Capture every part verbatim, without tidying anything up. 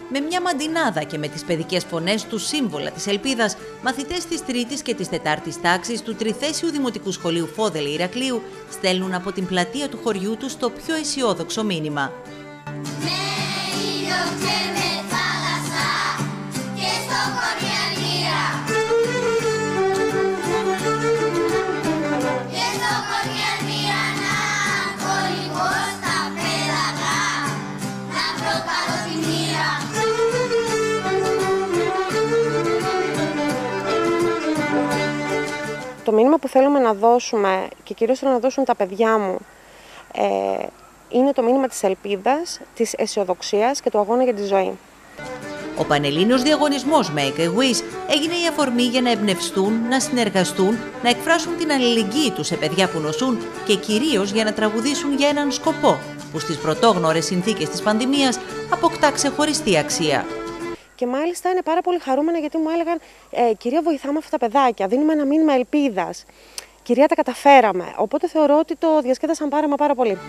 Με μια μαντινάδα και με τις παιδικές φωνές του σύμβολα της ελπίδας, μαθητές της τρίτης και της τετάρτης τάξης του Τριθέσιου Δημοτικού Σχολείου Φόδελε Ηρακλείου στέλνουν από την πλατεία του χωριού τους το πιο αισιόδοξο μήνυμα. Το μήνυμα που θέλουμε να δώσουμε και κυρίως θέλω να δώσουν τα παιδιά μου ε, είναι το μήνυμα της ελπίδας, της αισιοδοξίας και του αγώνα για τη ζωή. Ο πανελλήνιος διαγωνισμός Make a Wish έγινε η αφορμή για να εμπνευστούν, να συνεργαστούν, να εκφράσουν την αλληλεγγύη τους σε παιδιά που νοσούν και κυρίως για να τραγουδήσουν για έναν σκοπό που στις πρωτόγνωρες συνθήκες της πανδημίας αποκτά ξεχωριστή αξία. Και μάλιστα είναι πάρα πολύ χαρούμενα γιατί μου έλεγαν ε, «Κυρία, βοηθάμε αυτά τα παιδάκια, δίνουμε ένα μήνυμα ελπίδας. Κυρία, τα καταφέραμε». Οπότε θεωρώ ότι το διασκέδασαν πάρα μα πάρα πολύ.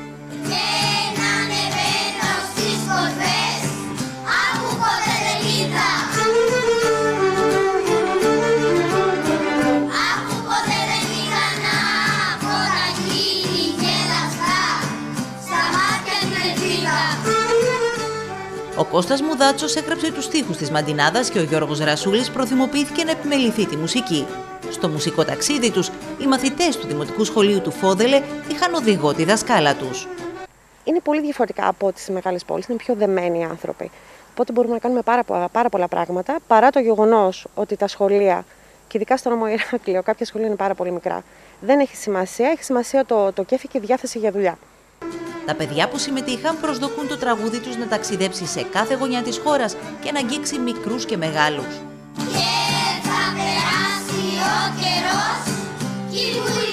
Ο Κώστας Μουδάτσος έγραψε τους στίχους της Μαντινάδας και ο Γιώργος Ρασούλης προθυμοποιήθηκε να επιμεληθεί τη μουσική. Στο μουσικό ταξίδι τους, οι μαθητές του Δημοτικού Σχολείου του Φόδελε είχαν οδηγό τη δασκάλα τους. Είναι πολύ διαφορετικά από τις μεγάλες πόλεις, είναι πιο δεμένοι άνθρωποι. Οπότε μπορούμε να κάνουμε πάρα, πάρα πολλά πράγματα, παρά το γεγονός ότι τα σχολεία, και ειδικά στο νομό Ηράκλειο, κάποια σχολεία είναι πάρα πολύ μικρά. Δεν έχει σημασία, έχει σημασία το, το κέφι και η διάθεση για δουλειά. Τα παιδιά που συμμετείχαν προσδοκούν το τραγούδι τους να ταξιδέψει σε κάθε γωνιά της χώρας και να αγγίξει μικρούς και μεγάλους. Και θα περάσει ο καιρός,